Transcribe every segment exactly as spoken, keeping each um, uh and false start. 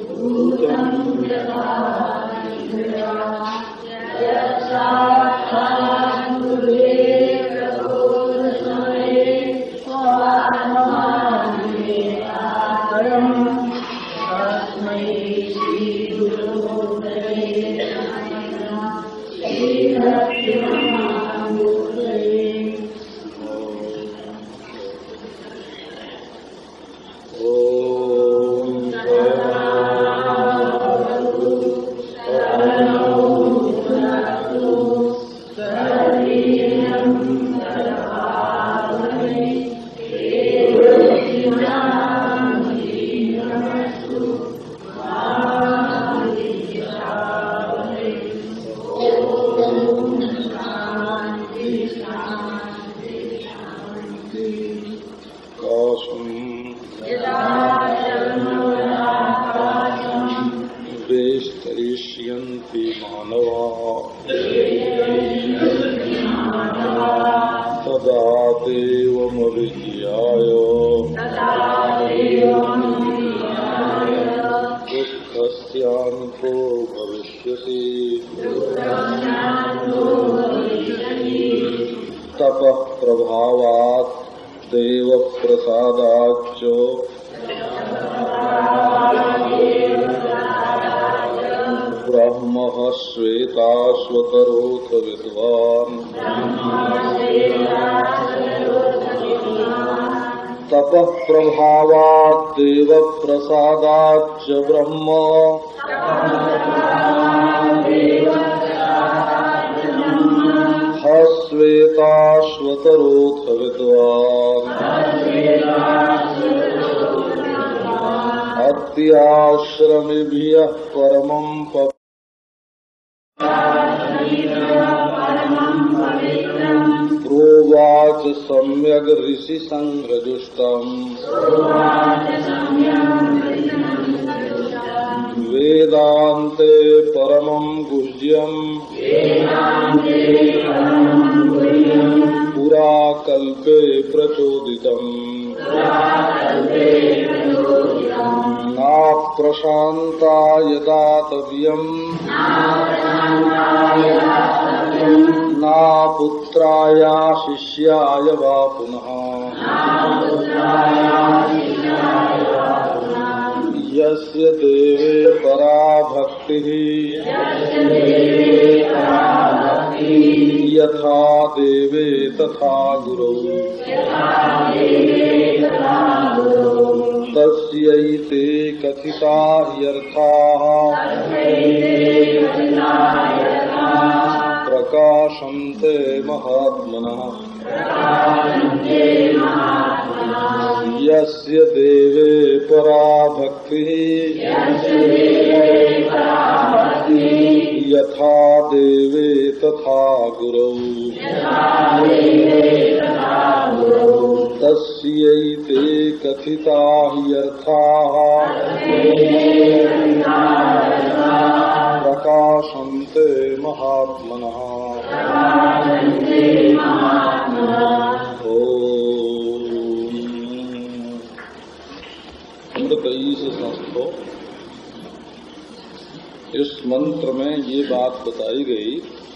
इस मंत्र में ये बात बताई गई,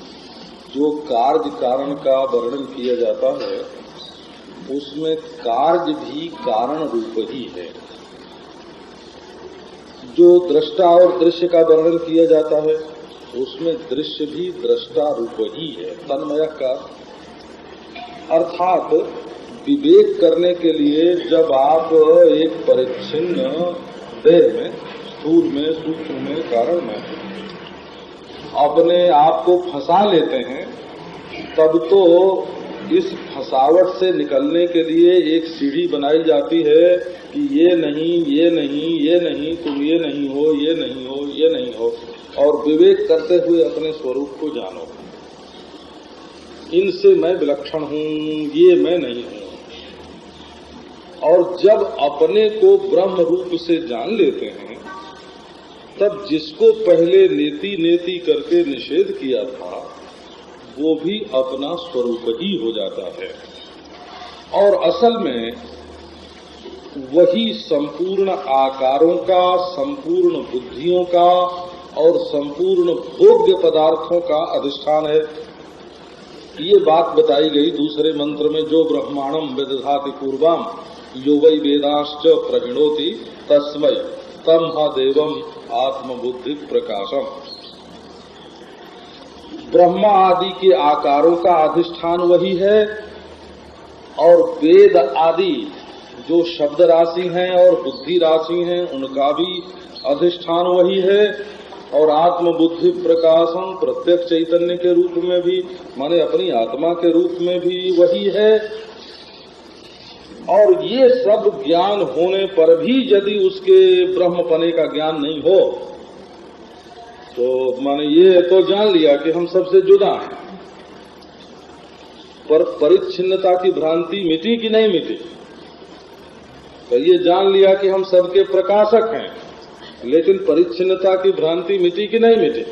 जो कार्य कारण का वर्णन किया जाता है उसमें कार्य भी कारण रूप ही है। जो दृष्टा और दृश्य का वर्णन किया जाता है उसमें दृश्य भी दृष्टा रूप ही है, तन्मय का। अर्थात विवेक करने के लिए जब आप एक परिच्छिन्न देह में, स्थूल में, सूक्ष्म में, कारण में अपने आप को फंसा लेते हैं, तब तो इस फंसावट से निकलने के लिए एक सीढ़ी बनाई जाती है कि ये नहीं, ये नहीं, ये नहीं, तुम ये नहीं हो, ये नहीं हो, ये नहीं हो, और विवेक करते हुए अपने स्वरूप को जानो। इनसे मैं विलक्षण हूँ, ये मैं नहीं हूँ। और जब अपने को ब्रह्म रूप से जान लेते हैं, तब जिसको पहले नेति नेति करके निषेध किया था वो भी अपना स्वरूप ही हो जाता है। और असल में वही संपूर्ण आकारों का, संपूर्ण बुद्धियों का और संपूर्ण भोग्य पदार्थों का अधिष्ठान है। ये बात बताई गई दूसरे मंत्र में, जो ब्रह्मांडम विदधाति पूर्वम यो वै वेदांश्च प्रगणोति तस्मै तम हा देवम आत्मबुद्धि प्रकाशम। ब्रह्मा आदि के आकारों का अधिष्ठान वही है और वेद आदि जो शब्द राशि हैं और बुद्धि राशि हैं उनका भी अधिष्ठान वही है। और आत्मबुद्धि प्रकाशम प्रत्यक्ष चैतन्य के रूप में भी, माने अपनी आत्मा के रूप में भी वही है। और ये सब ज्ञान होने पर भी यदि उसके ब्रह्मपने का ज्ञान नहीं हो तो माने ये तो जान लिया कि हम सबसे जुदा हैं, पर परिच्छिन्नता की भ्रांति मिटी कि नहीं मिटी? तो ये जान लिया कि हम सबके प्रकाशक हैं, लेकिन परिच्छिन्नता की भ्रांति मिटी कि नहीं मिटी?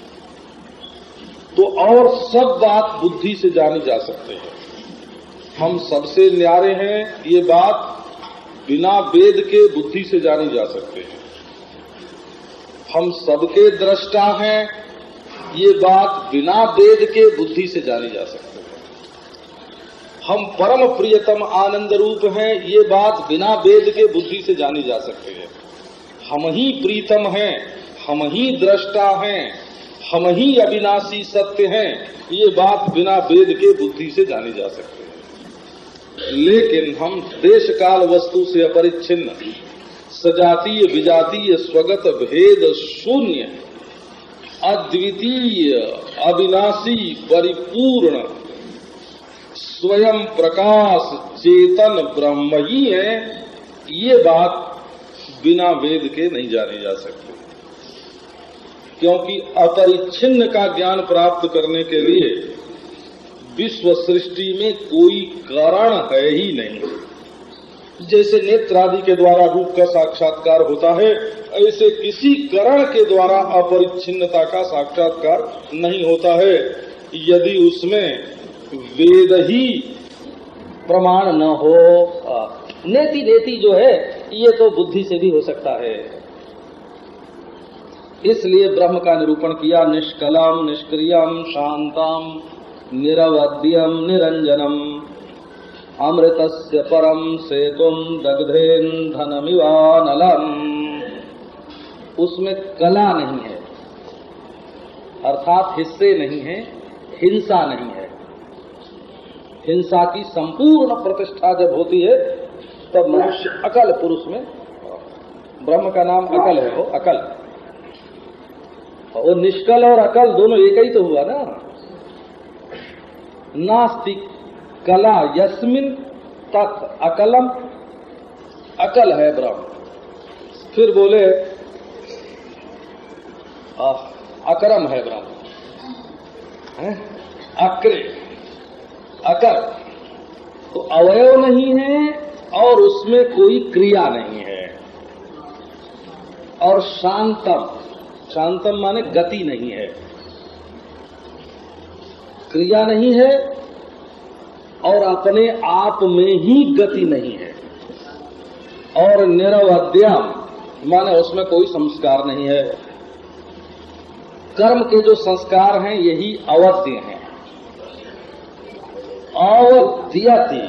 तो और सब बात बुद्धि से जानी जा सकती है। हम सबसे न्यारे हैं, ये बात बिना वेद के बुद्धि से जानी जा सकती है। हम सबके दृष्टा हैं, ये बात बिना वेद के बुद्धि से जानी जा सकती है। हम परम प्रियतम आनंद रूप हैं, ये बात बिना वेद के बुद्धि से जानी जा सकती है। हम ही प्रीतम हैं, हम ही दृष्टा हैं, हम ही अविनाशी सत्य हैं, ये बात बिना वेद के बुद्धि से जानी जा सकती है। लेकिन हम देश काल वस्तु से अपरिच्छिन्न, सजातीय विजातीय स्वगत भेद शून्य, अद्वितीय अविनाशी परिपूर्ण स्वयं प्रकाश चेतन ब्रह्म ही है, ये बात बिना वेद के नहीं जानी जा सकती। क्योंकि अपरिच्छिन्न का ज्ञान प्राप्त करने के लिए विश्व सृष्टि में कोई कारण है ही नहीं। जैसे नेत्र आदि के द्वारा रूप का साक्षात्कार होता है, ऐसे किसी कारण के द्वारा अपरिच्छिन्नता का साक्षात्कार नहीं होता है, यदि उसमें वेद ही प्रमाण न हो। नेति नेति जो है ये तो बुद्धि से भी हो सकता है। इसलिए ब्रह्म का निरूपण किया, निष्कलम निष्क्रियम शांतम निरवध्यम निरंजनम अमृतस्य परम सेतुम दग्धेन्धनमिवानलम। उसमें कला नहीं है, अर्थात हिस्से नहीं है, हिंसा नहीं है। हिंसा की संपूर्ण प्रतिष्ठा जब होती है तब मनुष्य अकल पुरुष में, ब्रह्म का नाम अकल है, वो अकल, वो निष्कल और अकल दोनों एक ही तो हुआ ना। नास्ति कला यस्मिन तत् अकलम, अकल है ब्रह्म। फिर बोले अकरम है ब्रह्म, अक्रे अकर, तो अवयव नहीं है और उसमें कोई क्रिया नहीं है। और शांतम, शांतम माने गति नहीं है, क्रिया नहीं है और अपने आप में ही गति नहीं है। और निरवध्यम माने उसमें कोई संस्कार नहीं है। कर्म के जो संस्कार हैं यही अवध्य हैं। अवध्यति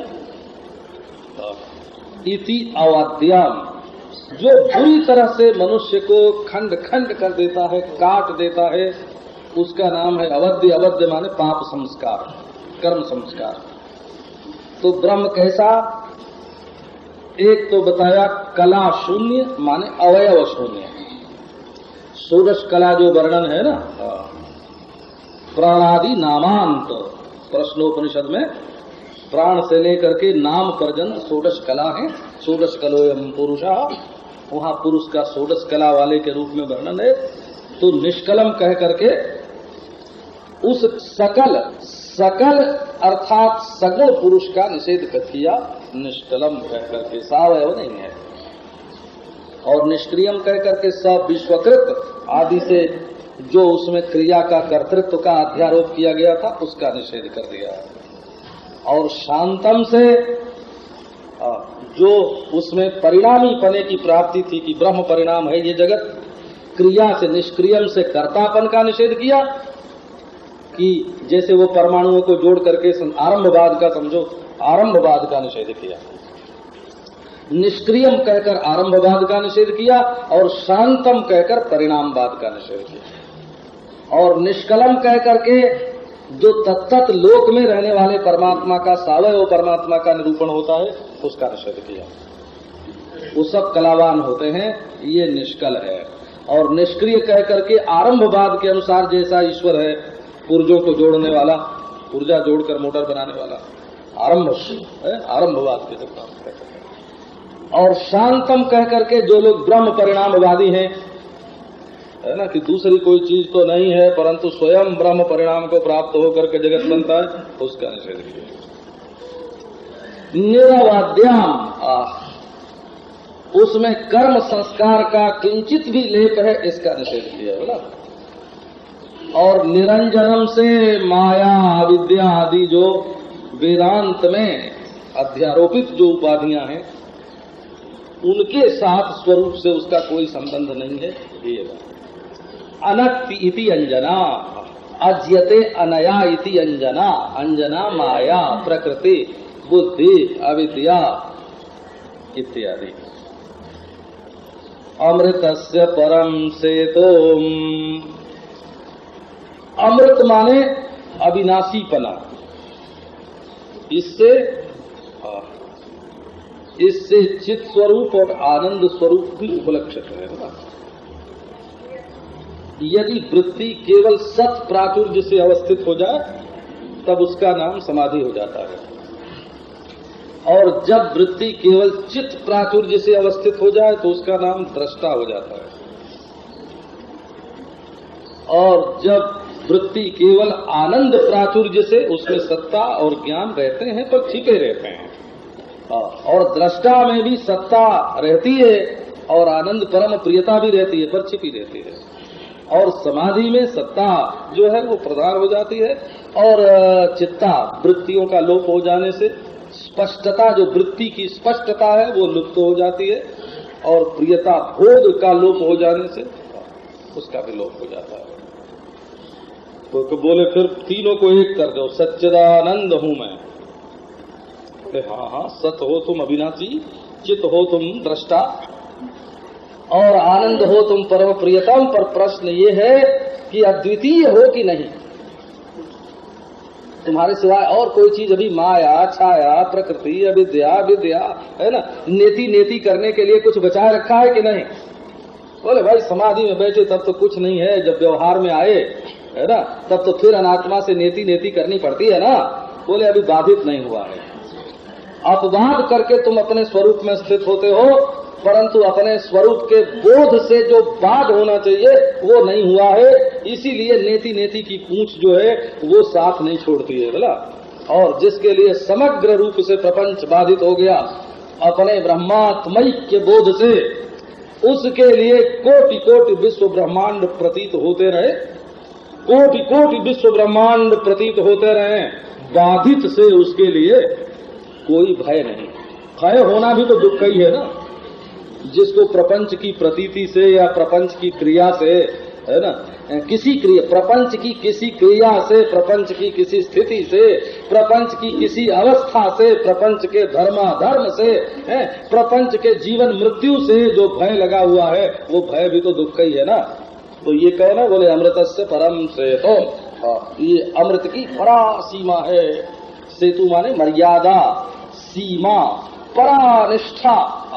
इति अवध्यम, जो बुरी तरह से मनुष्य को खंड खंड कर देता है, काट देता है, उसका नाम है अवध्य। अवध्य माने पाप संस्कार, कर्म संस्कार। तो ब्रह्म कैसा? एक तो बताया कला शून्य माने अवयव शून्य। षोडश कला जो वर्णन है ना, प्राणादि नामांत, प्रश्नोपनिषद में प्राण से लेकर के नाम पर्यंत षोडश कला है। षोडश कलोयम पुरुषा, वहाँ पुरुष का षोडश कला वाले के रूप में वर्णन है। तो निष्कलम कह करके उस सकल सकल अर्थात सगुण पुरुष का निषेध कर किया। निष्कलम कह करके सावयव नहीं है। और निष्क्रियम कह करके सब विश्वकृत आदि से जो उसमें क्रिया का कर्तृत्व का अध्यारोप किया गया था उसका निषेध कर दिया। और शांतम से जो उसमें परिणामी पने की प्राप्ति थी कि ब्रह्म परिणाम है ये जगत, क्रिया से निष्क्रियम से कर्तापन का निषेध किया कि जैसे वो परमाणुओं को जोड़ करके आरंभवाद का समझो, आरंभवाद का निषेध किया, निष्क्रियम कहकर आरंभवाद का निषेध किया और शांतम कहकर परिणामवाद का निषेध किया, और निष्कलम कहकर के जो तत्त लोक में रहने वाले परमात्मा का सावयव परमात्मा का निरूपण होता है उसका निषेध किया। वो सब कलावान होते हैं, ये निष्कल है। और निष्क्रिय कह करके आरंभवाद के अनुसार जैसा ईश्वर है, पुर्जों को जोड़ने वाला, पुर्जा जोड़कर मोटर बनाने वाला, आरंभ है, आरंभवाद के सब। और शांतम कह करके जो लोग ब्रह्म परिणामवादी हैं, है ना, कि दूसरी कोई चीज तो नहीं है परंतु स्वयं ब्रह्म परिणाम को प्राप्त होकर के जगत बनता है, उसका निषेध किया। निरवाद्याम, उसमें कर्म संस्कार का किंचित भी लेप है, इसका निषेध किया है ना। और निरंजनम से माया विद्या आदि जो वेदांत में अध्यारोपित जो उपाधियां हैं उनके साथ स्वरूप से उसका कोई संबंध नहीं है, ये बात। अनक्ति इति अंजना, अज्यते अनया इति अंजना, अंजना माया प्रकृति बुद्धि अविद्या इत्यादि। अमृतस्य परम सेतोम, अमृत माने अविनाशीपना, इससे इससे चित स्वरूप और आनंद स्वरूप भी उपलक्षित है ना। यदि वृत्ति केवल सत प्राचुर्य से अवस्थित हो जाए तब उसका नाम समाधि हो जाता है, और जब वृत्ति केवल चित्त प्राचुर्य से अवस्थित हो जाए तो उसका नाम दृष्टा हो जाता है, और जब वृत्ति केवल आनंद प्राचुर्य से, उसमें सत्ता और ज्ञान रहते हैं पर छिपे रहते हैं, और दृष्टा में भी सत्ता रहती है और आनंद परम प्रियता भी रहती है पर छिपी रहती है, और समाधि में सत्ता जो है वो प्रधान हो जाती है, और चित्ता वृत्तियों का लोप हो जाने से स्पष्टता, जो वृत्ति की स्पष्टता है वो लुप्त हो जाती है, और प्रियता भोग का लोप हो जाने से उसका भी लोप हो जाता है। तो, तो बोले फिर तीनों को एक कर दो, सच्चिदानंद हूं मैं। हाँ हाँ, सत हो तुम अविनाशी, चित हो तुम दृष्टा, और आनंद हो तुम परम प्रियतम। पर प्रश्न ये है कि अद्वितीय हो कि नहीं, तुम्हारे सिवाय और कोई चीज अभी माया छाया प्रकृति अविद्या विद्या है ना, नेति नेति करने के लिए कुछ बचाए रखा है कि नहीं? बोले भाई समाधि में बैठे तब तो कुछ नहीं है, जब व्यवहार में आए है ना तब तो फिर अनात्मा से नेति नेति करनी पड़ती है ना। बोले अभी बाधित नहीं हुआ है, अपवाद करके तुम अपने स्वरूप में स्थित होते हो, परंतु अपने स्वरूप के बोध से जो बाध होना चाहिए वो नहीं हुआ है, इसीलिए नेति नेति की पूंछ जो है वो साथ नहीं छोड़ती है बोला। और जिसके लिए समग्र रूप से प्रपंच बाधित हो गया अपने ब्रह्मात्मय के बोध से, उसके लिए कोटि कोटि विश्व ब्रह्मांड प्रतीत होते रहे, कोटि कोटि विश्व ब्रह्मांड प्रतीत होते रहे, बाधित से उसके लिए कोई भय नहीं। भय होना भी तो दुख ही है ना, जिसको प्रपंच की प्रतीति से या प्रपंच की क्रिया से है ना, किसी क्रिया प्रपंच की किसी क्रिया से, प्रपंच की किसी स्थिति से, प्रपंच की किसी अवस्था से, प्रपंच के धर्माधर्म से, है प्रपंच के जीवन मृत्यु से जो भय लगा हुआ है वो भय भी तो दुख ही है ना। तो ये कहो ना, बोले अमृतस्य परम सेतु, ये अमृत की परा सीमा है। सेतु माने मर्यादा, सीमा, परानिष्ठा,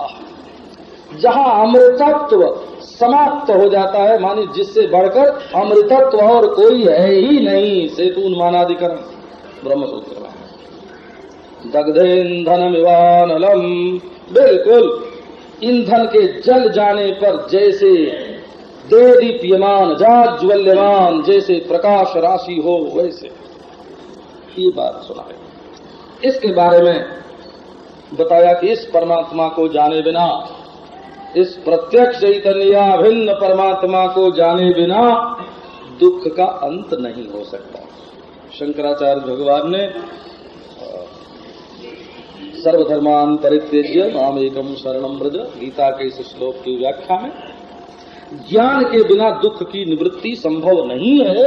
जहाँ अमृतत्व समाप्त हो जाता है, माने जिससे बढ़कर अमृतत्व और कोई है ही नहीं। सेतु मानाधिकरण ब्रह्मसूत्र में। दग्धेन्धन इवानलम, बिल्कुल ईंधन के जल जाने पर जैसे देदीप्यमान जाज्वल्यमान, जैसे प्रकाश राशि हो वैसे। ये बात सुना है। इसके बारे में बताया कि इस परमात्मा को जाने बिना, इस प्रत्यक्ष चैतन्य भिन्न परमात्मा को जाने बिना दुख का अंत नहीं हो सकता। शंकराचार्य भगवान ने सर्वधर्मान परित्यज्य माम एकम शरणम व्रज, गीता के इस श्लोक की व्याख्या में ज्ञान के बिना दुख की निवृत्ति संभव नहीं है।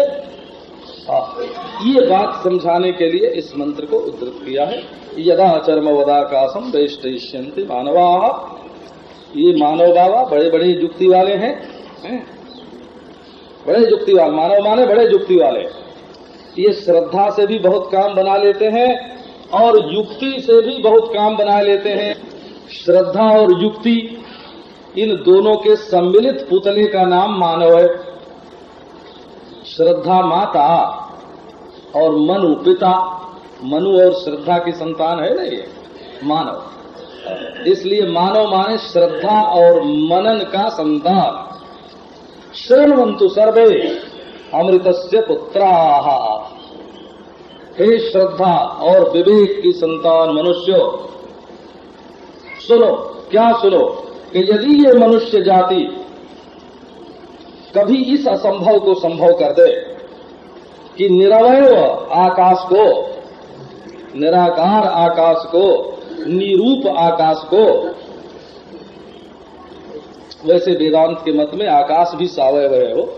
ये बात समझाने के लिए इस मंत्र को उद्धृत किया है। यदा चर्म वदाकाशम वैष्टिष्यन्ति मानवा, ये मानव बाबा बड़े बड़े युक्ति वाले हैं, हैं? बड़े युक्ति वाले, मानव माने बड़े युक्ति वाले। ये श्रद्धा से भी बहुत काम बना लेते हैं और युक्ति से भी बहुत काम बना लेते हैं। श्रद्धा और युक्ति इन दोनों के सम्मिलित पुतले का नाम मानव है। श्रद्धा माता और मनु पिता, मनु और श्रद्धा की संतान है ना ये मानव, इसलिए मानव माने श्रद्धा और मनन का संतान। शृण्वन्तु सर्वे अमृतस्य पुत्राः, हे श्रद्धा और विवेक की संतान मनुष्यों, सुनो। क्या सुनो? कि यदि ये मनुष्य जाति कभी इस असंभव को संभव कर दे कि निरवय आकाश को, निराकार आकाश को, निरूप आकाश को, वैसे वेदांत के मत में आकाश भी सावयव हो,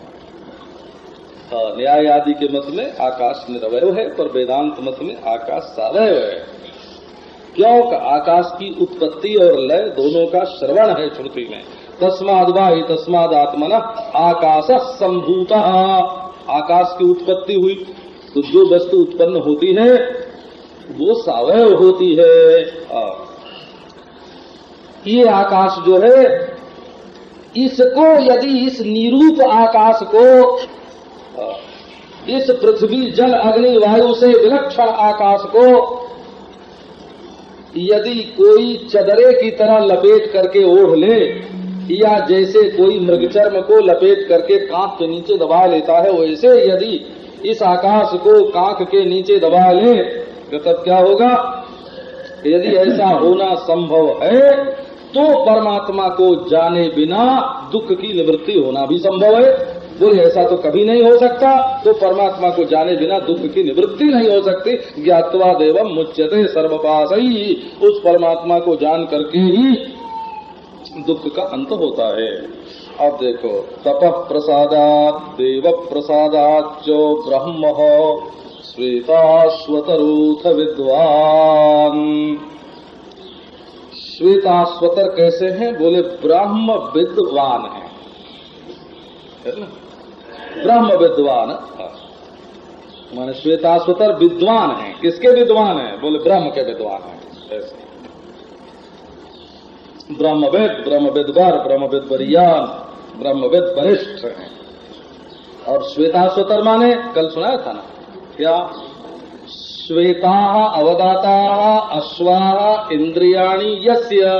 न्याय आदि के मत में आकाश निरवय है, पर वेदांत मत में आकाश सावयव है। क्यों? आकाश की उत्पत्ति और लय दोनों का श्रवण है श्रुति में। तस्माद् वाहि तस्माद् आत्मनः आकाशः सम्भूतः, आकाश की उत्पत्ति हुई तो जो वस्तु उत्पन्न होती है वो सावयव होती है। ये आकाश जो है, इसको यदि इस निरूप आकाश को इस पृथ्वी जल अग्नि वायु से विलक्षण आकाश को यदि कोई चदरे की तरह लपेट करके ओढ़ ले, या जैसे कोई मृगचर्म को लपेट करके कांख के नीचे दबा लेता है, वैसे यदि इस आकाश को कांख के नीचे दबा ले तो तब क्या होगा? यदि ऐसा होना संभव है तो परमात्मा को जाने बिना दुख की निवृत्ति होना भी संभव है। बोले ऐसा तो कभी नहीं हो सकता, तो परमात्मा को जाने बिना दुख की निवृत्ति नहीं हो सकती। ज्ञात्वा देवम मुच्यते सर्वपाशई, उस परमात्मा को जान करके ही दुख का अंत होता है। अब देखो, तपः प्रसादात् देव प्रसादाच्च ब्रह्म श्वेताश्वतरूथ विद्वान। श्वेताश्वतर कैसे हैं? बोले ब्रह्म विद्वान है, है ना? ब्रह्म विद्वान माने श्वेताश्वतर विद्वान है। किसके विद्वान है? बोले ब्रह्म के विद्वान है। ऐसे ब्रह्मवेद, ब्रह्मविद्वार, ब्रह्मविद वरियान, ब्रह्मविद वरिष्ठ हैं। और श्वेताश्वतर माने कल सुनाया था ना क्या? श्वेता अवदाता अश्वा इंद्रियाणि यस्य,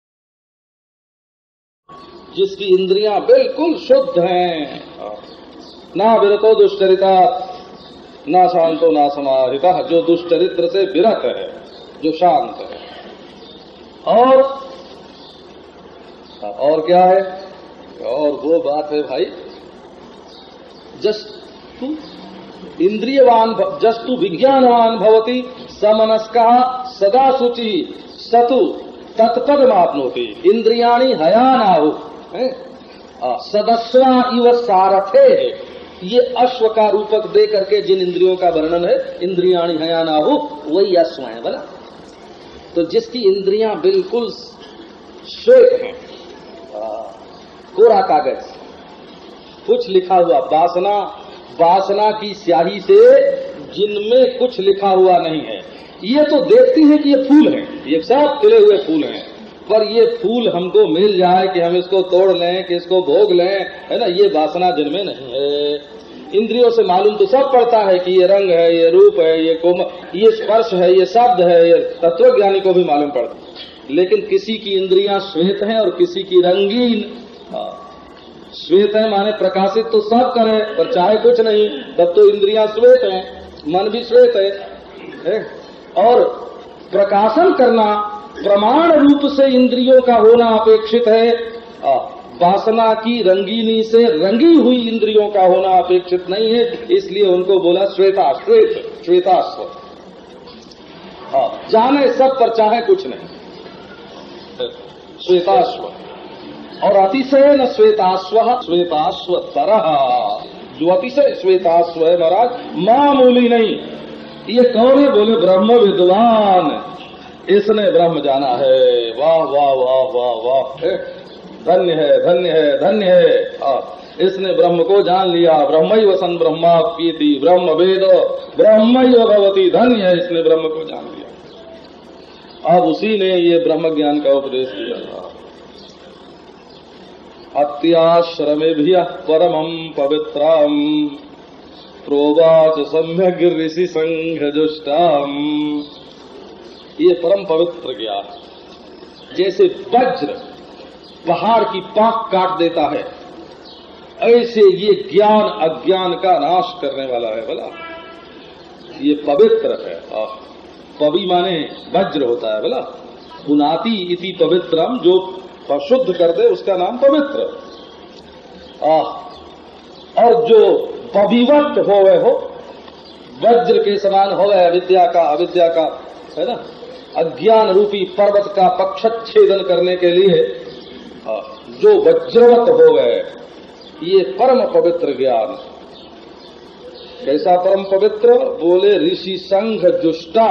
जिसकी इंद्रियां बिल्कुल शुद्ध हैं, ना विरतो दुष्चरिता ना शांतो ना समाहिता, जो दुष्चरित्र से विरत है, जो शांत है। और और क्या है? और वो बात है भाई, जस्तु इंद्रियवान जस्तु विज्ञानवान भवति समनस्कः सदा शुचि सतु तत्पद मापनोति। इंद्रियाणि हयानाहु सदस्वा इव सारथे, ये अश्व का रूपक दे करके जिन इंद्रियों का वर्णन है, इंद्रियाणि हयानाहु, वही अश्व है बोला। तो जिसकी इंद्रियां बिल्कुल श्वेत हैं, कोरा कागज, कुछ लिखा हुआ, वासना वासना की स्याही से जिनमें कुछ लिखा हुआ नहीं है। ये तो देखती है कि ये फूल हैं, ये सब खिले हुए फूल हैं, पर ये फूल हमको मिल जाए कि हम इसको तोड़ लें, कि इसको भोग लें, है ना, ये वासना जिनमें नहीं है। इंद्रियों से मालूम तो सब पड़ता है कि ये रंग है, ये रूप है, ये कोम, ये स्पर्श है, ये शब्द है, ये तत्वज्ञानी को भी मालूम पड़ता है। लेकिन किसी की इंद्रियां श्वेत हैं और किसी की रंगीन। श्वेत है माने प्रकाशित तो सब करे, पर चाहे कुछ नहीं, तब तो इंद्रियां श्वेत हैं, मन भी श्वेत है, है? और प्रकाशन करना प्रमाण रूप से इंद्रियों का होना अपेक्षित है, वासना की रंगीनी से रंगी हुई इंद्रियों का होना अपेक्षित नहीं है। इसलिए उनको बोला श्वेता श्वेत श्वेताश्व। हाँ, जाने सब पर चाहे कुछ नहीं। श्वेताश्व और अतिशय न श्वेताश्व श्वेताश्व तरह, जो अतिशय श्वेताश्व है महाराज मामूली नहीं। ये कौन है? बोले ब्रह्म विद्वान, इसने ब्रह्म जाना है। वाह वाह वाह वाह वाह, धन्य है धन्य है धन्य है। हाँ, इसने ब्रह्म को जान लिया। ब्रह्मैव सन ब्रह्माप्येति ब्रह्म वेद ब्रह्मैव भवति, धन्य है इसने ब्रह्म को जान लिया। अब उसी ने ये ब्रह्म ज्ञान का उपदेश दिया था। अत्याश्रमेभ्यः परमं पवित्रम् प्रोवाच सम्यग् ऋषि संघजुष्टम्। ये परम पवित्र ज्ञान, जैसे वज्र पहाड़ की पाक काट देता है, ऐसे ये ज्ञान अज्ञान का नाश करने वाला है। बोला ये पवित्र है। पवि माने वज्र होता है। बोला पुनाति इति पवित्रम, जो शुद्ध कर दे उसका नाम पवित्र। और जो पविवत होवे हो, वज्र के समान होवे अविद्या का अविद्या का है ना, अज्ञान रूपी पर्वत का पक्षच्छेदन करने के लिए जो वज्रवत हो गए, ये परम पवित्र ज्ञान। कैसा परम पवित्र? बोले ऋषि संघ जुष्टा,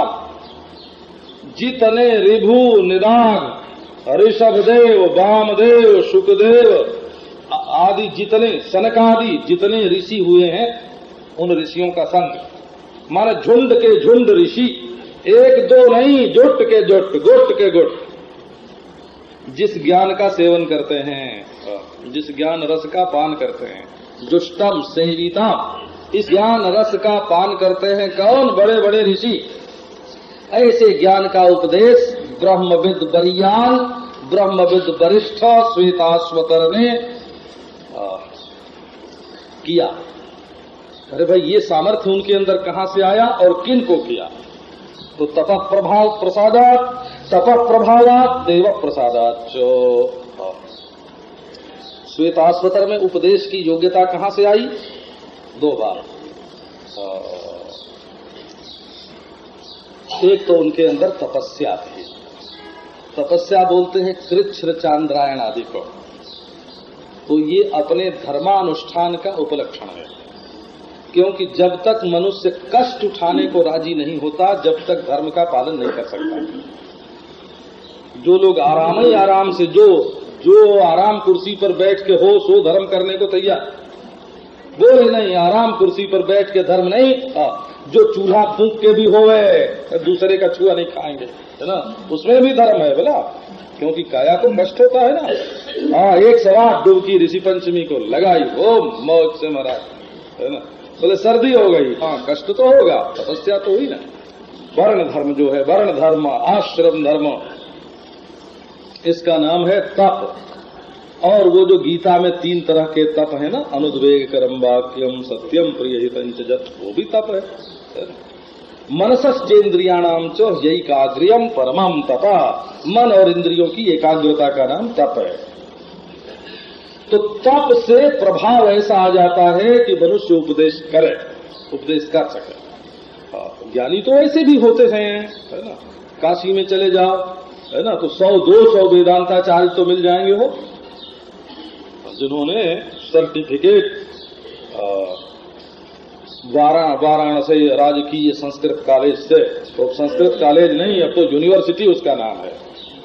जितने ऋभु निदान ऋषभदेव वामदेव शुकदेव आदि जितने सनकादि जितने ऋषि हुए हैं, उन ऋषियों का संग माने झुंड के झुंड ऋषि, एक दो नहीं, जुट के जुट गुट के गुट, जिस ज्ञान का सेवन करते हैं, जिस ज्ञान रस का पान करते हैं, जुष्टम सेविता, इस ज्ञान रस का पान करते हैं कौन? बड़े बड़े ऋषि। ऐसे ज्ञान का उपदेश ब्रह्मविद बरियान ब्रह्मविद वरिष्ठ श्वेताश्वतर ने किया। अरे भाई, ये सामर्थ्य उनके अंदर कहां से आया और किन को किया? तो तपः प्रभाव प्रसादात, तपः प्रभावात देव प्रसादात। श्वेताश्वतर में उपदेश की योग्यता कहां से आई? दो बार। एक तो उनके अंदर तपस्या थी। तपस्या बोलते हैं कृच्छ्र चांद्रायण आदि को, तो ये अपने धर्मानुष्ठान का उपलक्षण है। क्योंकि जब तक मनुष्य कष्ट उठाने को राजी नहीं होता, जब तक धर्म का पालन नहीं कर सकता। जो लोग आराम ही आराम से, जो जो आराम कुर्सी पर बैठ के हो सो धर्म करने को तैयार, बोले नहीं आराम कुर्सी पर बैठ के धर्म नहीं। आ, जो चूल्हा फूंक के भी होवे, दूसरे का छुआ नहीं खाएंगे, है ना, उसमें भी धर्म है। बोला क्योंकि काया को कष्ट होता है ना। हाँ, एक सवार डुबकी ऋषि पंचमी को लगाई, वो मौज से मरा, है ना। बोले सर्दी हो गई, हाँ कष्ट तो होगा, तपस्या तो हुई ना। वर्ण धर्म जो है, वर्ण धर्म आश्रम धर्म, इसका नाम है तप। और वो जो गीता में तीन तरह के तप है ना, अनुद्वेग करम वाक्यम सत्यम प्रिय हितंच जत, वो भी तप है। मनसश्चेन्द्रियाणाम च यैकाग्र्यम परमम तपा, मन और इंद्रियों की एकाग्रता का नाम तप है। तो तप से प्रभाव ऐसा आ जाता है कि मनुष्य उपदेश करे, उपदेश कर सके। ज्ञानी तो ऐसे भी होते हैं, है ना। काशी में चले जाओ, है ना, तो सौ दो सौ वेदांताचार्य तो मिल जाएंगे हो, जिन्होंने सर्टिफिकेट वाराणसी राजकीय संस्कृत कॉलेज से, तो संस्कृत कॉलेज नहीं, अब तो यूनिवर्सिटी उसका नाम है,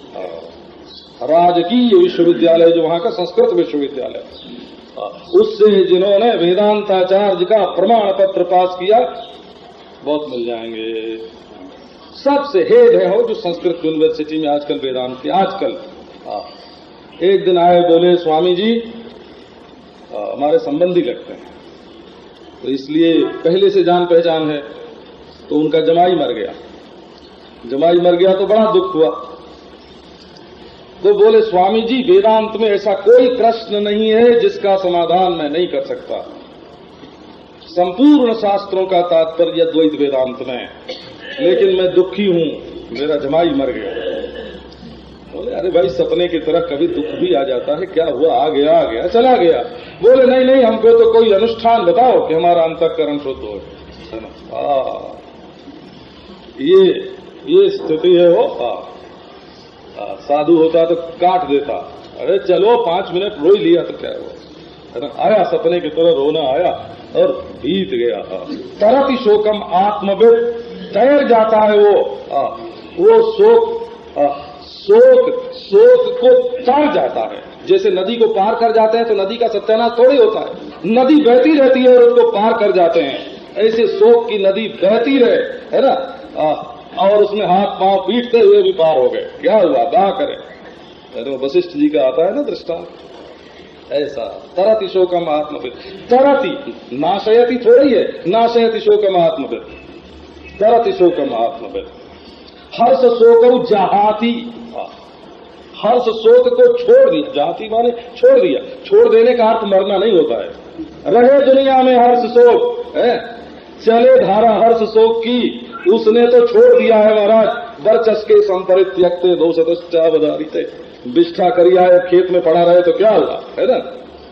राजकीय विश्वविद्यालय जो वहां का संस्कृत विश्वविद्यालय, उससे जिन्होंने वेदांताचार्य का प्रमाण पत्र पास किया, बहुत मिल जाएंगे। सबसे हेड है हो जो संस्कृत यूनिवर्सिटी में आजकल वेदांत की, आजकल एक दिन आए, बोले स्वामी जी हमारे संबंधी लगते हैं, तो इसलिए पहले से जान पहचान है। तो उनका जमाई मर गया, जमाई मर गया तो बड़ा दुख हुआ। तो बोले स्वामी जी वेदांत में ऐसा कोई प्रश्न नहीं है जिसका समाधान मैं नहीं कर सकता। संपूर्ण शास्त्रों का तात्पर्य द्वैत वेदांत में, लेकिन मैं दुखी हूं, मेरा जमाई मर गया। बोले अरे भाई सपने की तरह कभी दुख भी आ जाता है, क्या हुआ, आ गया आ गया चला गया। बोले नहीं नहीं, हमको तो कोई अनुष्ठान बताओ कि हमारा अंतःकरण शुद्ध हो, है ना। ये ये स्थिति है वो। हाँ, साधु होता तो काट देता, अरे चलो पांच मिनट रो ही लिया तो क्या हुआ, है ना। आया सपने की तरह रोना आया और बीत गया। तरति शोकम आत्मविद, तैर जाता है वो। आ, वो शोक आ, शोक शोक को तर जाता है। जैसे नदी को पार कर जाते हैं तो नदी का सत्यानाश थोड़ी होता है, नदी बहती रहती है और उसको पार कर जाते हैं। ऐसे शोक की नदी बहती रहे, है ना, आ, और उसमें हाथ पांव पीटते हुए भी पार हो गए। क्या हुआ, दा करे। तो वशिष्ठ जी का आता है ना दृष्टांत ऐसा। तरति शोकम आत्मविद, तरति नाशयति थोड़ी है, नाशयति शोकम आत्मविद, तरति शोकम आत्मविद। हर्ष शोक जहाती, हर्ष शोक को छोड़ दिया, जहाती माने छोड़ दिया। छोड़ देने का अर्थ मरना नहीं होता है। रहे दुनिया में हर्ष शोक है, चले धारा हर्ष शोक की, उसने तो छोड़ दिया है महाराज। वर्चस के संपरित्यक्ते दोषतश्चावधारिते, विष्ठा करिया है, खेत में पड़ा रहे तो क्या हुआ, है ना।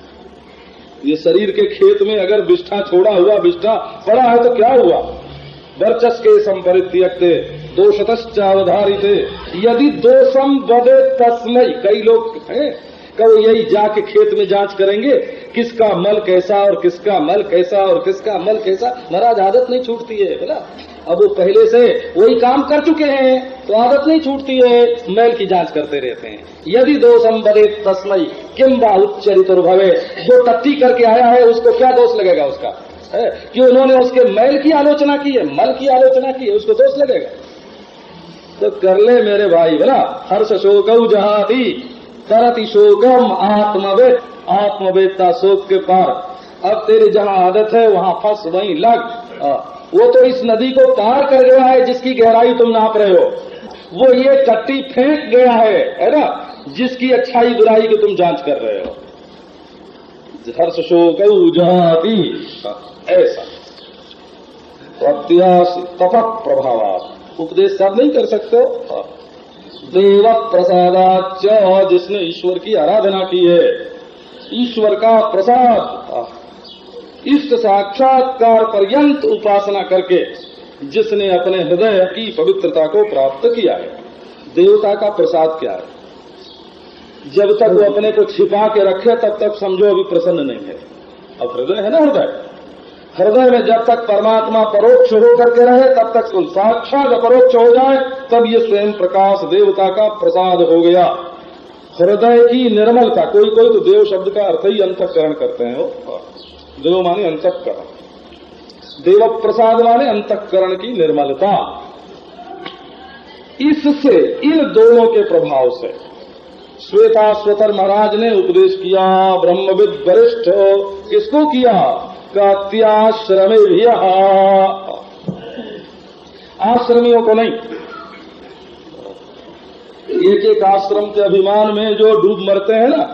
ये शरीर के खेत में अगर विष्ठा छोड़ा हुआ, विष्ठा पड़ा है तो क्या हुआ। वर्चस के संपरित्यक्ते दोषतश्चावधारिते, यदि दोषम वदे तस्मै। कई लोग हैं कब यही जाके खेत में जांच करेंगे किसका मल कैसा और किसका मल कैसा और किसका मल कैसा। महाराज आदत नहीं छूटती है बोला। अब वो पहले से वही काम कर चुके हैं तो आदत नहीं छूटती है, मैल की जांच करते रहते हैं। यदि दोषम वदे तस्मै किम वा उच्चरितुर्भवे, जो टट्टी करके आया है उसको क्या दोष लगेगा उसका, है कि उन्होंने उसके मैल की आलोचना की है, मल की आलोचना की है, उसको दोष लगेगा। तो कर ले मेरे भाई बोला। हर्ष शोकौ जहाती तरति शोकम आत्मवेद, आत्मवेदता शोक के पार। अब तेरी जहाँ आदत है वहाँ फंस वहीं लग। आ, वो तो इस नदी को पार कर गया है जिसकी गहराई तुम नाप रहे हो, वो ये टट्टी फेंक गया है, है ना, जिसकी अच्छाई बुराई की तुम जांच कर रहे हो। हर्ष शोकौ जहाती, ऐसा प्रत्याश तपक प्रभाव। उपदेश सब नहीं कर सकते हो। देव प्रसादाच, जिसने ईश्वर की आराधना की है, ईश्वर का प्रसाद, इष्ट साक्षात्कार पर्यंत उपासना करके जिसने अपने हृदय की पवित्रता को प्राप्त किया है। देवता का प्रसाद क्या है, जब तक वो अपने को छिपा के रखे तब तक समझो अभी प्रसन्न नहीं है। अब हृदय है ना, हृदय हृदय में जब तक परमात्मा परोक्ष होकर के रहे तब तक साक्षात अपरोक्ष हो जाए तब ये स्वयं प्रकाश देवता का प्रसाद हो गया। हृदय की निर्मलता, कोई कोई तो देव शब्द का अर्थ ही अंतःकरण करते हैं। वो देव माने अंतःकरण, देव प्रसाद माने अंतःकरण की निर्मलता। इससे इन दोनों के प्रभाव से श्वेताश्वतर महाराज ने उपदेश किया। ब्रह्मविद वरिष्ठ किसको किया, कात्याश्रमे भी, आश्रमियों को नहीं। एक एक आश्रम के अभिमान में जो डूब मरते हैं ना,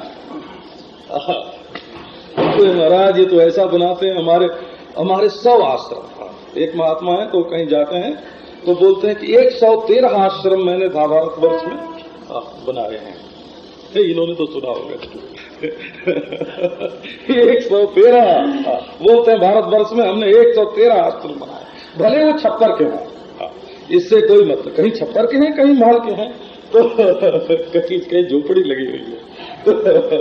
तो महाराज ये तो ऐसा बनाते हैं। हमारे हमारे सौ आश्रम, एक महात्मा है तो कहीं जाते हैं तो बोलते हैं कि एक सौ तेरह आश्रम मैंने भारतवर्ष में बनाए हैं। इन्होंने तो सुना होगा एक सौ तेरह बोलते हैं भारतवर्ष में हमने एक सौ तेरह आश्रम बनाए, भले वो छप्पर के हों, इससे कोई मतलब। कहीं छप्पर के हैं, कहीं महल के हैं, तो कहीं कहीं झोपड़ी लगी हुई है।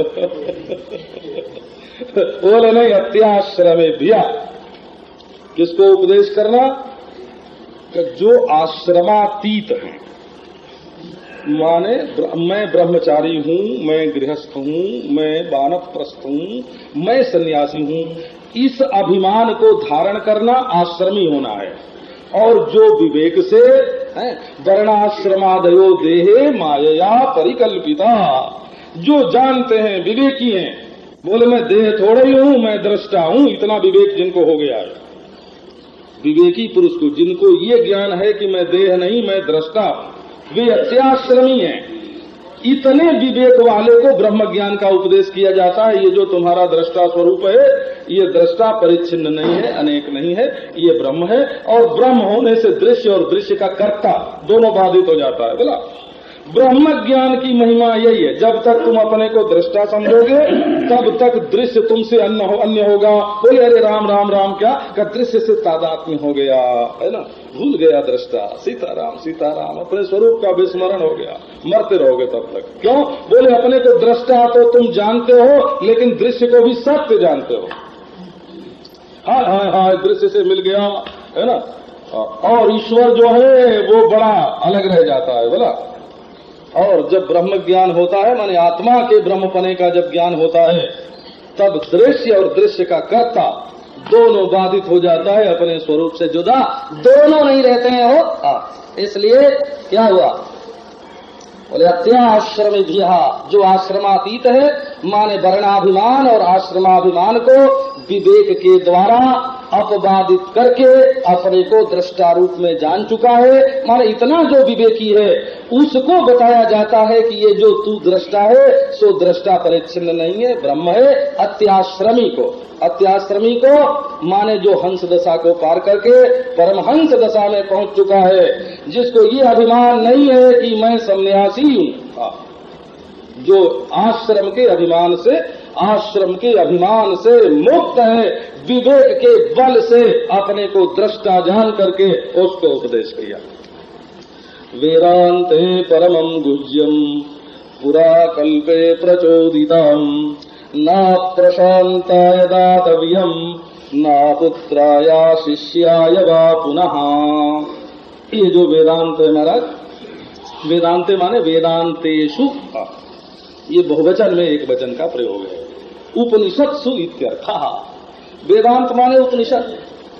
बोले नहीं, अत्याश्रमे भैया। किसको उपदेश करना, जो आश्रमातीत है, माने मैं ब्रह्मचारी हूँ, मैं गृहस्थ हूँ, मैं वानप्रस्थ हूँ, मैं सन्यासी हूँ, इस अभिमान को धारण करना आश्रमी होना है। और जो विवेक से वर्णाश्रमादयो देहे मायया परिकल्पिता, जो जानते हैं, विवेकी हैं, बोले मैं देह थोड़ा ही हूँ, मैं दृष्टा हूँ, इतना विवेक जिनको हो गया है, विवेकी पुरुष को, जिनको ये ज्ञान है कि मैं देह नहीं मैं दृष्टा, वे अत्याश्रमी हैं। इतने विवेक वाले को ब्रह्म ज्ञान का उपदेश किया जाता है। ये जो तुम्हारा दृष्टा स्वरूप है, ये दृष्टा परिच्छिन्न नहीं है, अनेक नहीं है, ये ब्रह्म है। और ब्रह्म होने से दृश्य और दृश्य का कर्ता दोनों बाधित हो जाता है। बोला ब्रह्म ज्ञान की महिमा यही है, जब तक तुम अपने को दृष्टा समझोगे तब तक दृश्य तुमसे अन्य हो, अन्य होगा। बोले अरे राम राम राम क्या का दृश्य से तादात्म्य हो गया है ना, भूल गया दृष्टा, सीताराम सीताराम, अपने स्वरूप का विस्मरण हो गया, मरते रहोगे तब तक। क्यों? बोले अपने को दृष्टा तो तुम जानते हो लेकिन दृश्य को भी सत्य जानते हो। हाय हाय हाय दृश्य से मिल गया है ना, और ईश्वर जो है वो बड़ा अलग रह जाता है बोला। और जब ब्रह्म ज्ञान होता है माने आत्मा के ब्रह्मपने का जब ज्ञान होता है तब दृश्य और दृश्य का कर्ता दोनों बाधित हो जाता है, अपने स्वरूप से जुदा दोनों नहीं रहते हैं हो। इसलिए क्या हुआ? बोले अत्याश्रमी भी, जो आश्रमातीत है माने वर्णाभिमान और आश्रमाभिमान को विवेक के द्वारा अपवादित करके अपने को दृष्टा रूप में जान चुका है, माने इतना जो विवेकी है उसको बताया जाता है कि ये जो तू दृष्टा है सो दृष्टा परिच्छिन्न नहीं है, ब्रह्म है। अत्याश्रमी को, अत्याश्रमी को माने जो हंस दशा को पार करके परमहंस दशा में पहुंच चुका है, जिसको ये अभिमान नहीं है कि मैं सन्यासी हूँ, जो आश्रम के अभिमान से आश्रम के अभिमान से मुक्त है, विवेक के बल से अपने को दृष्टा जान करके उसको उपदेश किया। वेदांते परमं गुह्यम पुरा कल्पे प्रचोदितम् न प्रशांताय दातव्यम न पुत्राय शिष्याय वा पुनः। ये जो वेदांत है महाराज, वेदांते माने वेदांतेषु, ये बहुवचन में एक वचन का प्रयोग है। उपनिषत्सु इत्यर्थः, वेदांत माने उपनिषद।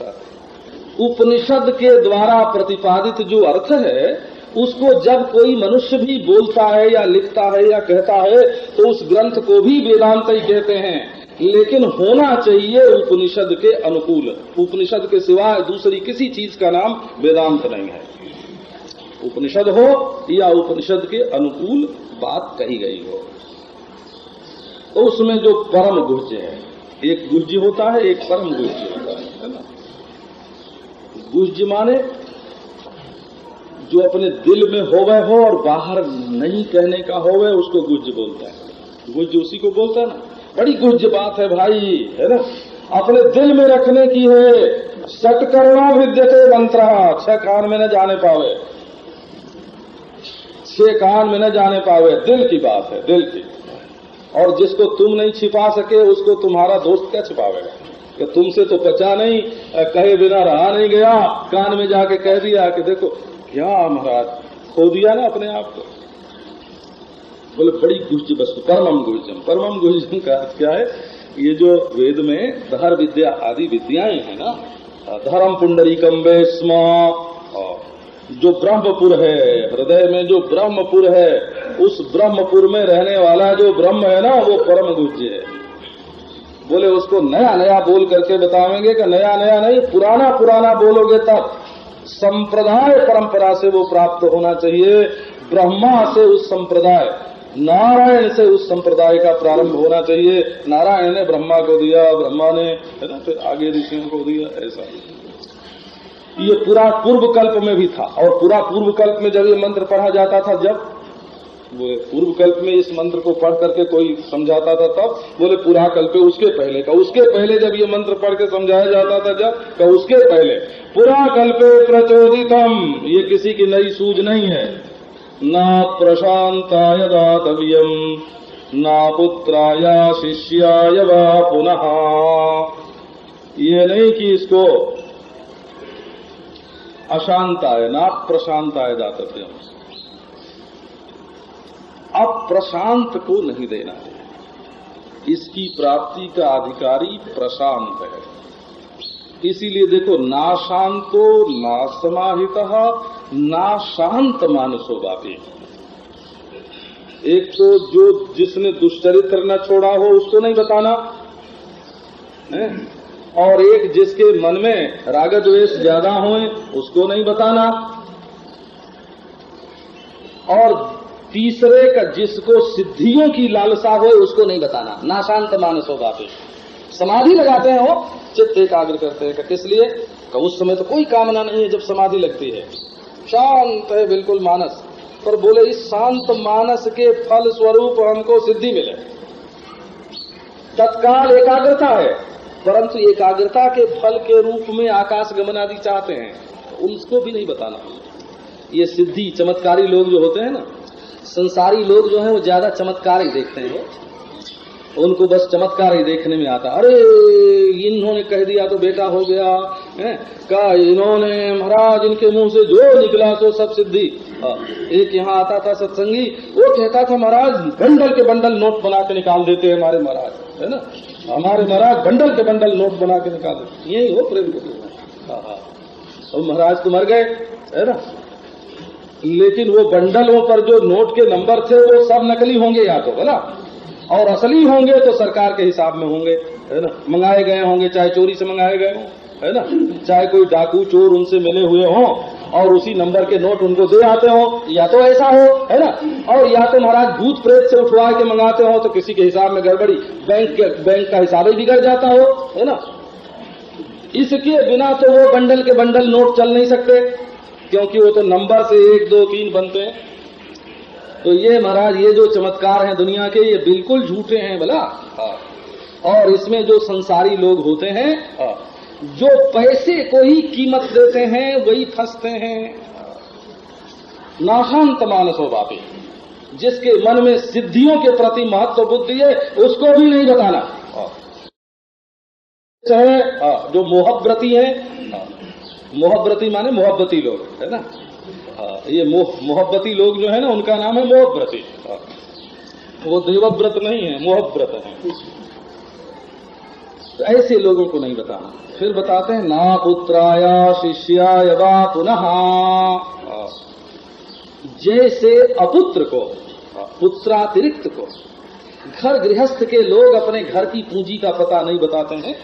उपनिषद के द्वारा प्रतिपादित जो अर्थ है उसको जब कोई मनुष्य भी बोलता है या लिखता है या कहता है तो उस ग्रंथ को भी वेदांत ही कहते हैं, लेकिन होना चाहिए उपनिषद के अनुकूल। उपनिषद के सिवाय दूसरी किसी चीज का नाम वेदांत नहीं है। उपनिषद हो या उपनिषद के अनुकूल बात कही गई हो, तो उसमें जो परम गुह्य है, एक गुह्य होता है एक परम गुह्य होता है, है ना। गुह्य माने जो अपने दिल में होवे हो और बाहर नहीं कहने का होवे उसको गुह्य बोलता है। गुह्य उसी को बोलता है ना, बड़ी गुह्य बात है भाई, है ना, अपने दिल में रखने की है। सटकर्णा विद्यते मंत्र, छह कान में न जाने पावे, छह कान में न जाने पावे, दिल की बात है, दिल की। और जिसको तुम नहीं छिपा सके उसको तुम्हारा दोस्त क्या छिपावेगा, कि तुमसे तो बचा नहीं, कहे बिना रहा नहीं गया, कान में जाके कह दिया कि देखो क्या महाराज खो दिया ना अपने आप को। बोले बड़ी गुह्य वस्तु, परमम गुह्यम। परमम गुह्यम का अर्थ क्या है? ये जो वेद में धर विद्या आदि विद्याएं हैं ना, धर्म पुंडरीकम वेश्म, जो ब्रह्मपुर है, हृदय में जो ब्रह्मपुर है, उस ब्रह्मपुर में रहने वाला जो ब्रह्म है ना वो परम गुह्य है। बोले उसको नया नया बोल करके बतावेंगे कि नया नया नहीं, पुराना पुराना बोलोगे तब संप्रदाय परंपरा से वो प्राप्त होना चाहिए। ब्रह्मा से उस संप्रदाय, नारायण से उस संप्रदाय का प्रारंभ होना चाहिए। नारायण ने ब्रह्मा को दिया, ब्रह्मा ने है ना फिर आगे ऋषियों को दिया, ऐसा। ये पूरा पूर्व कल्प में भी था, और पूरा पूर्व कल्प में जब ये मंत्र पढ़ा जाता था, जब बोले पूर्व कल्प में इस मंत्र को पढ़ करके कोई समझाता था तब, बोले पूरा कल्प उसके पहले का, उसके पहले जब ये मंत्र पढ़ के समझाया जाता था जब, तो उसके पहले पूरा कल्पे प्रचोदितम, ये किसी की नई सूझ नहीं है। न प्रशांताय दातव्यम न पुत्राय शिष्याय वा पुनः, ये नहीं कि इसको अशांताय न प्रशांताय दातव्यम, अप्रशांत को नहीं देना है। इसकी प्राप्ति का अधिकारी प्रशांत है। इसीलिए देखो, ना शांतो ना समाहितः ना शांत मानसो बापी। एक तो जो जिसने दुष्चरित्र न छोड़ा हो उसको नहीं बताना है, और एक जिसके मन में राग द्वेष ज्यादा होए उसको नहीं बताना, और तीसरे का जिसको सिद्धियों की लालसा हो उसको नहीं बताना। ना शांत मानस होगा। फिर समाधि लगाते हैं वो, चित्त एकाग्र करते हैं, किस लिए? उस समय तो कोई कामना नहीं है जब समाधि लगती है, शांत है बिल्कुल मानस, पर बोले इस शांत मानस के फल स्वरूप हमको सिद्धि मिले, तत्काल एकाग्रता है, परंतु एकाग्रता के फल के रूप में आकाश गमन आदि चाहते हैं, उसको भी नहीं बताना। ये सिद्धि चमत्कारी लोग जो होते हैं ना, संसारी लोग जो हैं वो ज्यादा चमत्कार ही देखते हैं, उनको बस चमत्कार ही देखने में आता। अरे इन्होंने कह दिया तो बेटा हो गया है, का इन्होंने महाराज इनके मुंह से जो निकला तो सब सिद्धि। एक यहाँ आता था सत्संगी, वो कहता था महाराज बंडल के बंडल नोट बना के निकाल देते हैं हमारे महाराज, है ना, हमारे महाराज बंडल के बंडल नोट बना के निकाल देते। यही हो प्रेम को। और महाराज तो मर गए, है ना, लेकिन वो बंडलों पर जो नोट के नंबर थे वो सब नकली होंगे या तो, है ना, और असली होंगे तो सरकार के हिसाब में होंगे, है ना, मंगाए गए होंगे, चाहे चोरी से मंगाए गए हों, है ना, चाहे कोई डाकू चोर उनसे मिले हुए हों और उसी नंबर के नोट उनको दे आते हो, या तो ऐसा हो, है ना, और या तो महाराज भूत प्रेत से उठवा के मंगाते हो तो किसी के हिसाब में गड़बड़ी, बैंक के बैंक का हिसाब ही बिगड़ जाता हो, है ना। इसके बिना तो वो बंडल के बंडल नोट चल नहीं सकते, क्योंकि वो तो नंबर से एक दो तीन बनते हैं। तो ये महाराज ये जो चमत्कार हैं दुनिया के, ये बिल्कुल झूठे हैं भला। और इसमें जो संसारी लोग होते हैं, जो पैसे को ही कीमत देते हैं, वही फंसते हैं। नाशांत मानसो बापी, जिसके मन में सिद्धियों के प्रति महत्व बुद्धि है, उसको भी नहीं बताना। चाहे जो मोहब्रती है, मोहब्रती माने मोहब्बती लोग, है ना, ये मोह मोहब्बती लोग जो है ना, उनका नाम है मोहब्रती। वो देवव्रत नहीं है, मोहब्रत है। तो ऐसे लोगों को नहीं बताना। फिर बताते हैं ना पुत्राया शिष्याय वा पुनः, जैसे अपुत्र को, पुत्रातिरिक्त को घर गृहस्थ के लोग अपने घर की पूंजी का पता नहीं बताते हैं,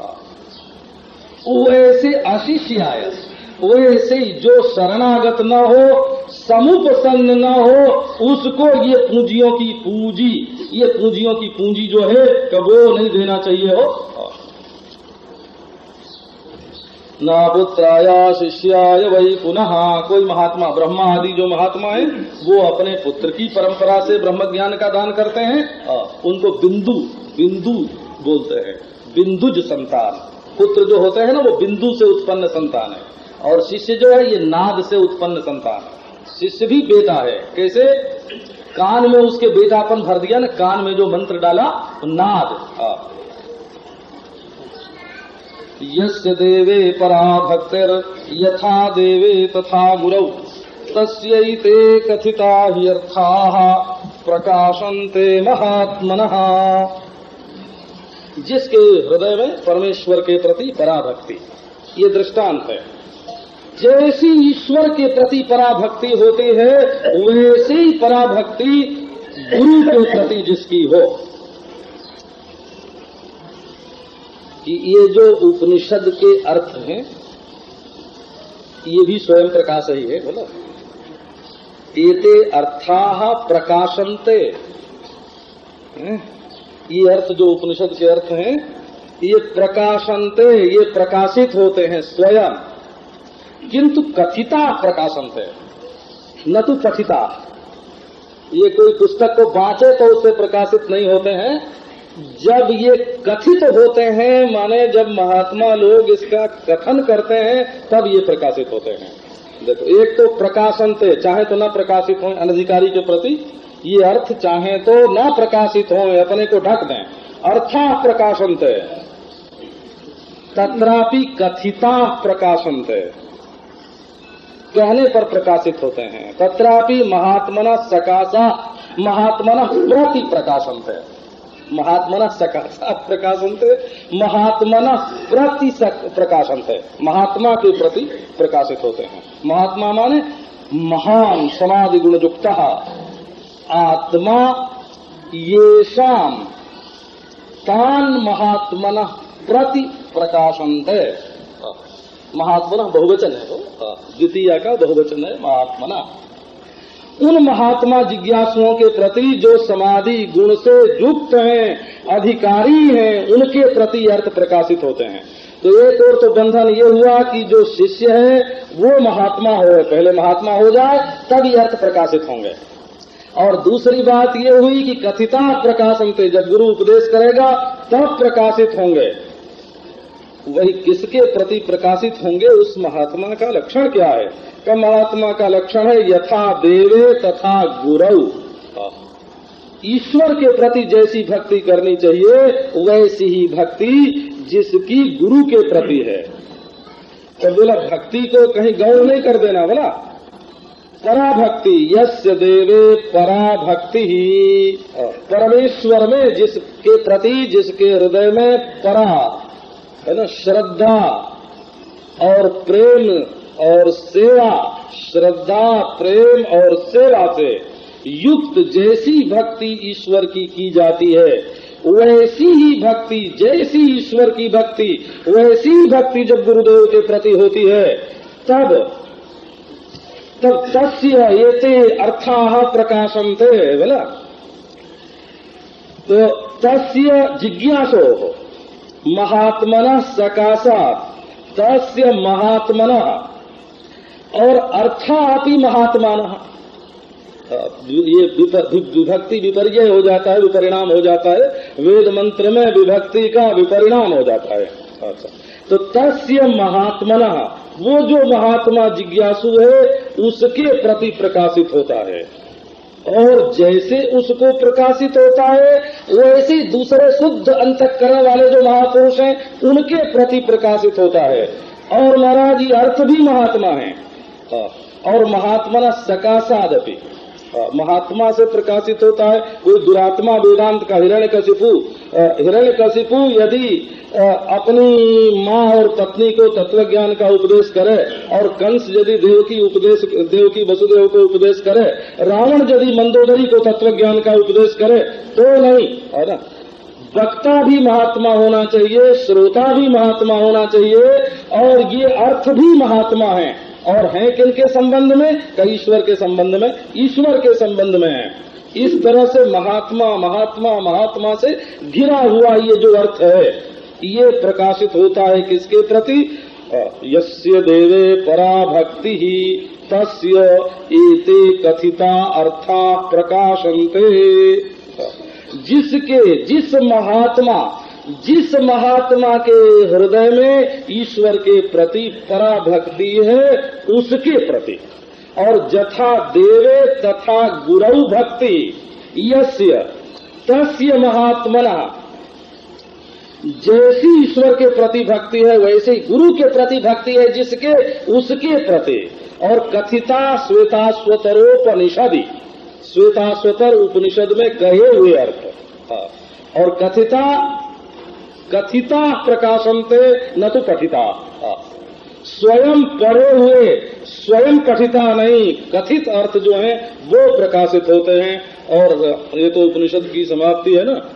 वैसे अशिष्याय, वैसे जो शरणागत न हो, समुपसन्न न हो, उसको ये पूंजियों की पूंजी, ये पूंजियों की पूंजी जो है कबो नहीं देना चाहिए हो। ना पुत्राया शिष्याय वही पुनः, कोई महात्मा ब्रह्मा आदि जो महात्मा है वो अपने पुत्र की परंपरा से ब्रह्म ज्ञान का दान करते हैं, उनको बिंदु बिंदु बोलते हैं, बिंदुज संतान। पुत्र जो होते हैं ना वो बिंदु से उत्पन्न संतान है, और शिष्य जो है ये नाद से उत्पन्न संतान है। शिष्य भी बेटा है, कैसे? कान में उसके बेटापन भर दिया ना, कान में जो मंत्र डाला नाद। यस्य देवे परा भक्तिर यथा देवे तथा गुरौ तस्यैते कथिता हि अर्थाः प्रकाशन्ते महात्मनः। जिसके हृदय में परमेश्वर के प्रति पराभक्ति, ये दृष्टांत है। जैसी ईश्वर के प्रति पराभक्ति होती है, वैसे ही पराभक्ति गुरु के प्रति जिसकी हो। कि ये जो उपनिषद के अर्थ हैं, ये भी स्वयं प्रकाश ही है, बोला एते अर्थाः प्रकाशन्ते। ये अर्थ जो उपनिषद के अर्थ हैं, ये प्रकाशन्ते, ये प्रकाशित होते हैं स्वयं, किंतु कथिता प्रकाशन्ते, न तो पठिता। ये कोई पुस्तक को बांचे तो उससे प्रकाशित नहीं होते हैं, जब ये कथित होते हैं, माने जब महात्मा लोग इसका कथन करते हैं, तब ये प्रकाशित होते हैं। देखो, एक तो प्रकाशनते, चाहे तो न प्रकाशित हो अनधिकारी के प्रति, ये अर्थ चाहे तो न प्रकाशित हो, अपने को ढक दें, अर्था प्रकाशनते, तत्रापि कथिता प्रकाशनते, कहने पर प्रकाशित होते हैं। तत्रापि महात्मना सकाशा महात्मना प्रति प्रकाशनते, महात्मना सकाशा प्रकाशनते, महात्मना प्रति प्रकाशनते, महात्मा के प्रति प्रकाशित होते हैं। महात्मा माने महान समाधि गुण युक्त आत्मा, येषाम तान महात्मना प्रति प्रकाशनते। महात्मना बहुवचन है, वो द्वितीय का बहुवचन है महात्मना। उन महात्मा जिज्ञासुओं के प्रति जो समाधि गुण से युक्त हैं, अधिकारी हैं, उनके प्रति अर्थ प्रकाशित होते हैं। तो एक और तो बंधन ये हुआ कि जो शिष्य है वो महात्मा हो, पहले महात्मा हो जाए तब ये अर्थ प्रकाशित होंगे। और दूसरी बात ये हुई कि कथिता प्रकाशनते, जब गुरु उपदेश करेगा तब प्रकाशित होंगे। वही किसके प्रति प्रकाशित होंगे, उस महात्मा का लक्षण क्या है? का महात्मा का लक्षण है यथा देवे तथा गुरु। ईश्वर के प्रति जैसी भक्ति करनी चाहिए वैसी ही भक्ति जिसकी गुरु के प्रति है। तो बोला भक्ति को कहीं गौण नहीं कर देना, बोला पराभक्ति, यस्य देवे पराभक्ति ही, परमेश्वर में जिसके प्रति जिसके हृदय में परा है ना, श्रद्धा और प्रेम और सेवा, श्रद्धा प्रेम और सेवा से युक्त जैसी भक्ति ईश्वर की की जाती है, वैसी ही भक्ति, जैसी ईश्वर की भक्ति वैसी ही भक्ति जब गुरुदेव के प्रति होती है तब तब तस्य एते अर्थाः प्रकाशन्ते, बोला तो तस्य जिज्ञासो महात्मनः सकाशात् तस्य महात्मनः और अर्थापि महात्मानः। ये विभक्ति विपर्यय हो जाता है, विपरिणाम हो जाता है, वेद मंत्र में विभक्ति का विपरिणाम हो जाता है। अच्छा, तो तस्य महात्मनः, वो जो महात्मा जिज्ञासु है उसके प्रति प्रकाशित होता है, और जैसे उसको प्रकाशित होता है वैसे दूसरे शुद्ध अंतःकरण वाले जो महापुरुष हैं उनके प्रति प्रकाशित होता है। और महाराज ये अर्थ भी महात्मा है, और महात्मा सकाशादपि, महात्मा से प्रकाशित होता है। कोई दुरात्मा वेदांत का हिरण्यकशिपु, हिरण्यकशिपु यदि अपनी माँ और पत्नी को तत्वज्ञान का उपदेश करे, और कंस यदि देव की उपदेश देव की वसुदेव को उपदेश करे, रावण यदि मंदोदरी को तत्वज्ञान का उपदेश करे तो नहीं, है ना। वक्ता भी महात्मा होना चाहिए, श्रोता भी महात्मा होना चाहिए, और ये अर्थ भी महात्मा है। और हैं किनके संबंध में? ईश्वर के संबंध में, ईश्वर के संबंध में है। इस तरह से महात्मा महात्मा महात्मा से घिरा हुआ ये जो अर्थ है ये प्रकाशित होता है किसके प्रति? यस्य देवे परा भक्ति ही तस्य एते कथिता अर्था प्रकाशन्ते। जिसके जिस महात्मा जिस महात्मा के हृदय में ईश्वर के प्रति पराभक्ति है उसके प्रति, और जथा देवे तथा गुरु भक्ति यस्य तस्य महात्मना, जैसी ईश्वर के प्रति भक्ति है वैसे गुरु के प्रति भक्ति है जिसके उसके प्रति। और कथिता श्वेताश्वतरोपनिषदि, श्वेताश्वतर उपनिषद में कहे हुए अर्थ, और कथिता कथिता प्रकाशन्ते न तो पठिता, स्वयं पढ़े हुए स्वयं पठिता नहीं, कथित अर्थ जो है वो प्रकाशित होते हैं। और ये तो उपनिषद की समाप्ति है ना,